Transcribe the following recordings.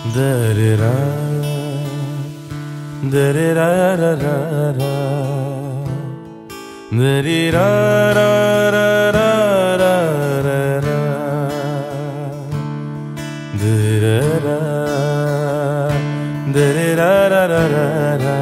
Da-da-da, da-da-da-da-da-da, da-da-da-da-da-da-da, da-da-da, da-da-da-da-da-da,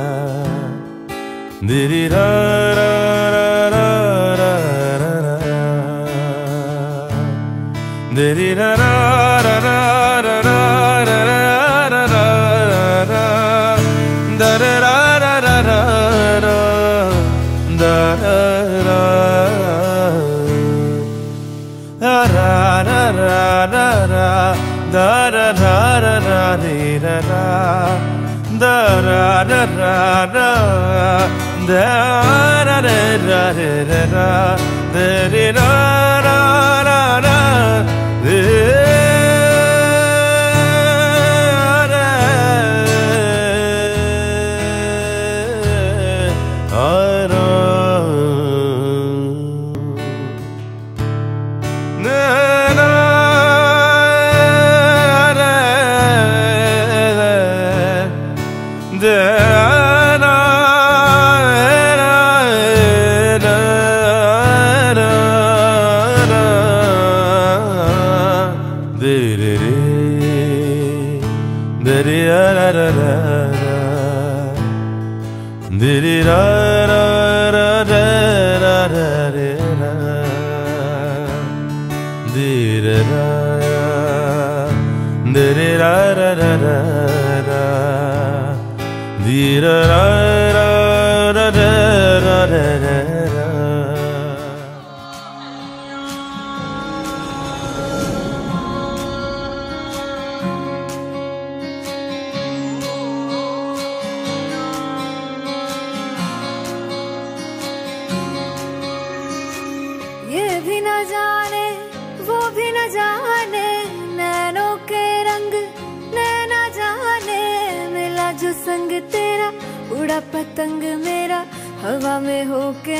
ये भी न जाने वो भी न जाने, नैनों के रंग नैना जाने, मिला जो संग तेरा उड़ा पतंग मेरा हवा में होके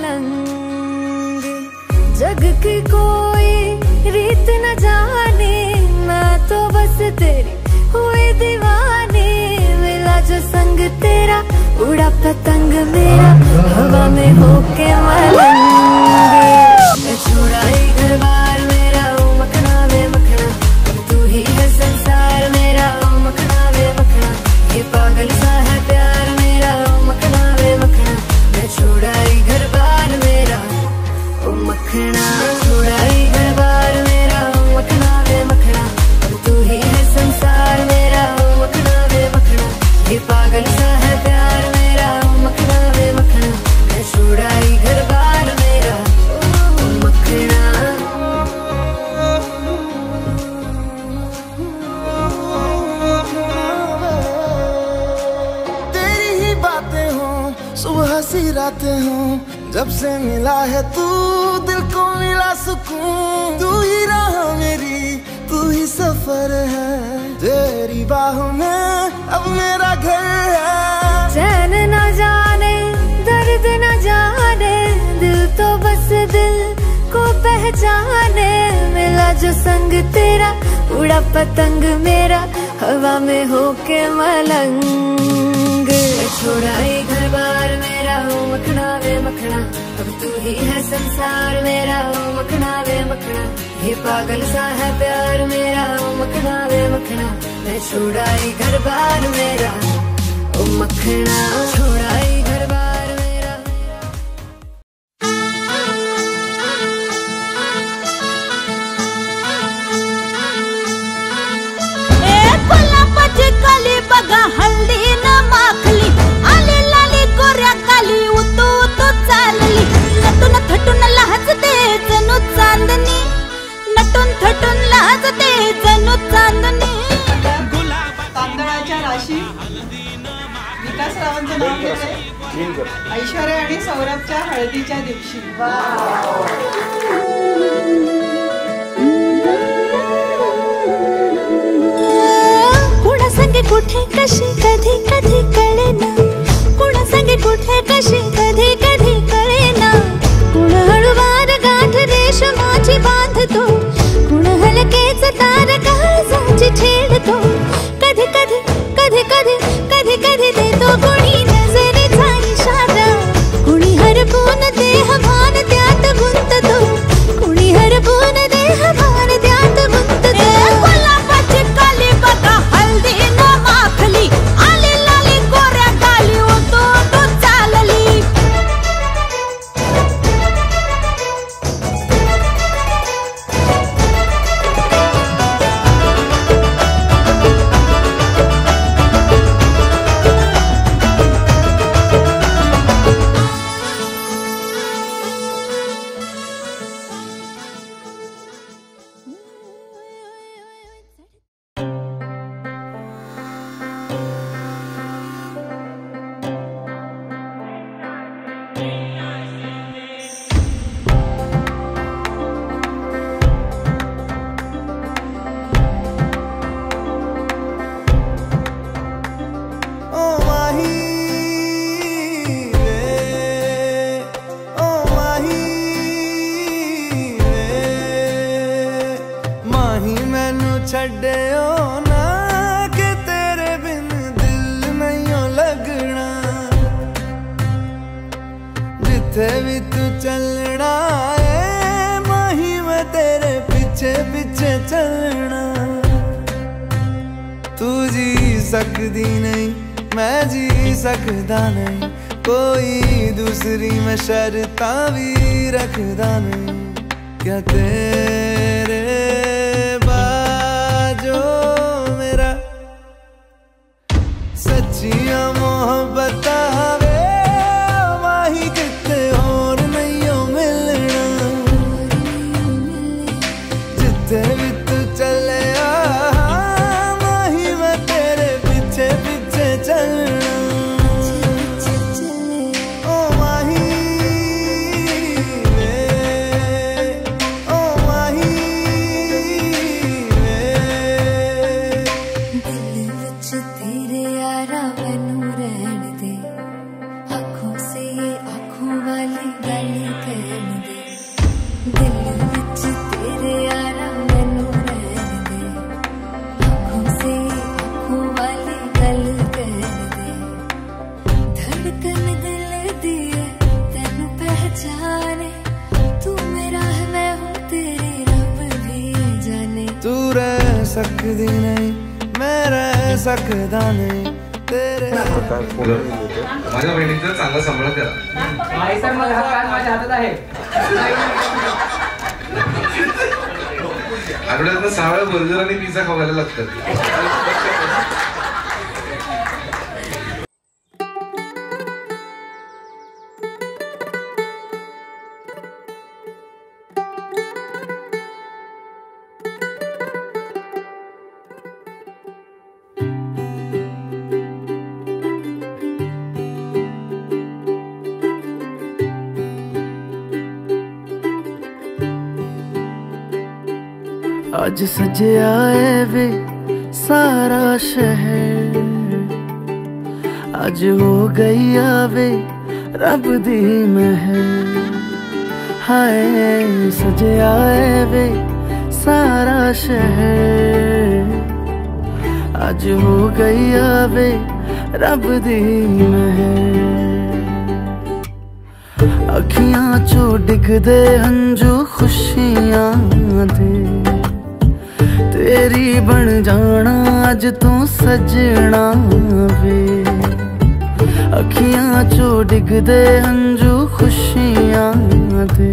मलंग। जग की कोई रीत न जाने, मैं तो बस तेरी हुई दीवानी, मिला जो संग तेरा उड़ा पतंग मेरा हवा में होके मलंग। छुड़ाई घर बार मेरा ओ मखना वे मखना, तू ही है संसार मेरा ओ मखना वे मखना, ये पागल सा है प्यार मेरा ओ मखना वे मखना। मैं छुड़ाई घर बार मेरा ओ मखना, छुड़ाई घर बार मेरा ओ मखना वे मखना, तू ही है संसार मेरा ओ मखना वे मखना, ये पागल सा है प्यार मेरा ओ मखना वे मखना। मैं छुड़ाई घर बार मेरा ओ मखना। तेरी ही बातें हों सुबह सी रातें हों, जब से मिला है तू दिल को मिला सुकून। तू ही राह मेरी तू ही सफर है, तेरी बाहों में अब मेरा घर है। चैन न जाने दर्द न जाने, दिल तो बस दिल को पहचाने, मिला जो संग तेरा उड़ा पतंग मेरा हवा में होके मलंग। छुड़ाई घर बार मेरा ओ मखना वे मखना, अब तू ही है संसार मेरा ओ मखना वे मखना, ये पागल सा है प्यार मेरा ओ मखना वे मखना। मैं छुड़ाई घर बार मेरा ओ मखना, छुड़ाई घर बार मेरा। ए गुलाबाची कली बघा हल्ली न माखली, आली लाली गोऱ्या काली उतू उतू चालली, नटून थटून लाजते जणू चांदणी, नटून थटून लाजते जणू चांदणी। तांदळाच्या राशी विकासरावांचं नाव घेतलंय, ऐश्वर्या आणि सौरभच्या हळदीच्या दिवशी। कुणा संगे कुठे कशी कधी कधी कळेना, कुणा संगे कुठे कशी कधी कधी कळेना, कुण हळूवार गाठ रेशमाची बांधतो, कुण हलकेच तार काळजाची छेडतो, जिथे भी तू चलना है माही मैं तेरे पीछे पीछे चलना। तू जी सकदी नहीं मैं जी सकदा नहीं, कोई दूसरी मैं शर्तां भी रखदा नहीं। क्या तेरे बाजो मेरा सच्चियां मोहब्बत वे माही किते और नहीं हो मिलना। जिथे भी तू चले माही मैं तेरे पीछे पीछे चलना। ओ माही वे, ओ माही वे। दिल विच तेरे यारा मैनू रहन दे, आँखों से ये आँखों वाली गल कहन दे। दिल विच तेरे यारा मैनू रहन दे, आँखों से ये आँखों वाली गल कहन दे। धड़कन दिल दी है तेनू पहचाने, तू मेरा है मैं हूँ तेरी रब भी जाने। तू रह सकदी नहीं मैं रह सकदा नहीं तेरे। माझ्या बहिणीचं चांगला सांभाळ करा. नाही सर, मग हा कान माझ्या हातात आहे. आठवड्यातनं 6 वेळा बर्गर आणि पिझ्झा खावायला लागतात. आज सजया है वे सारा शहर, आज हो गई आवे रब दी महर। हाय सजया है वे सारा शहर, आज हो गई आवे रब दी महर। अखियां चो डिगदे हंजू खुशियां दे, तेरी बन जाना अज तू सजना वे। अखियां चो डिगदे हंजू खुशियां दे,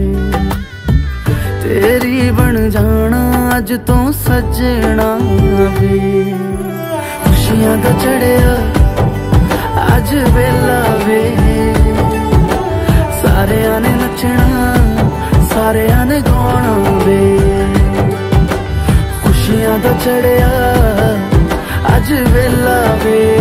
तेरी बन जाना अज तू सजना वे। खुशियां दा चढ़िया अज वेला वे, सारेयां ने नचना सारेयां ने गाना वे। खुशियां दा चढ़िया अज वेला वे,